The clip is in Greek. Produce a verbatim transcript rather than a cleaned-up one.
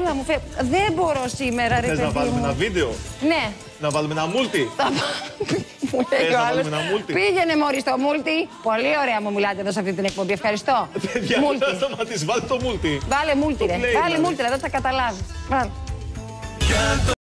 Έλα μου φε... Δεν μπορώ σήμερα, ρε παιδί. Θες να βάλουμε ένα βίντεο? Ναι. Να βάλουμε ένα μούλτι? Μου λέει ο άλλος, μούλτι? πήγαινε μόλις στο μούλτι. Πολύ ωραία μου μιλάτε εδώ σε αυτή την εκπομπή. Ευχαριστώ. Παιδιά, θα σταματήσει. Βάλε το μούλτι. Βάλε μούλτι, ρε. Βάλε μούλτι, ρε. Δεν θα καταλάβει. Βάλε.